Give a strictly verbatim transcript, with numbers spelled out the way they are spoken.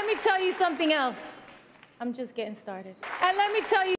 let me tell you something else. I'm just getting started. And let me tell you